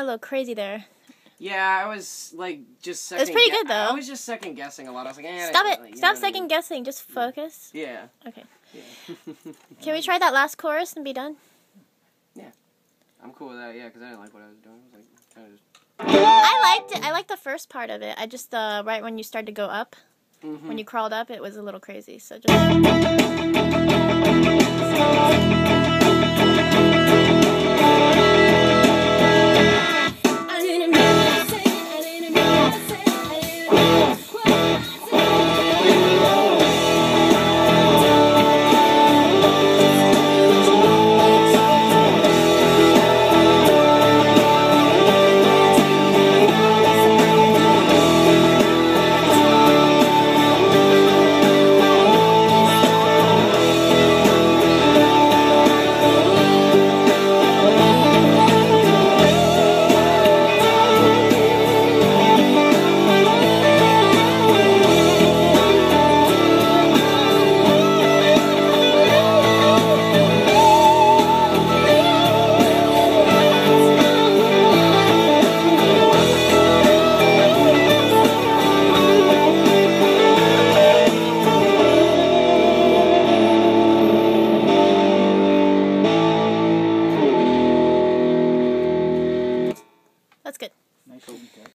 little crazy there. Yeah, I was like just second. It's pretty good though. I was just second guessing a lot. I was like, Stop it! Stop second guessing. Just focus. Yeah. Okay. Yeah. Can we try that last chorus and be done? Yeah. I'm cool with that. Yeah, because I didn't like what I was doing. I was like, kind of just. I liked it. I liked the first part of it. I just right when you started to go up, when you crawled up, it was a little crazy. So just.